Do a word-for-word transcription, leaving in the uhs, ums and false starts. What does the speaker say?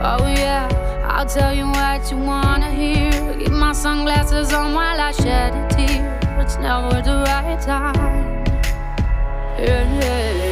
Oh yeah, I'll tell you what you wanna hear. Keep my sunglasses on while I shed a tear. It's never the right time. Yeah, yeah.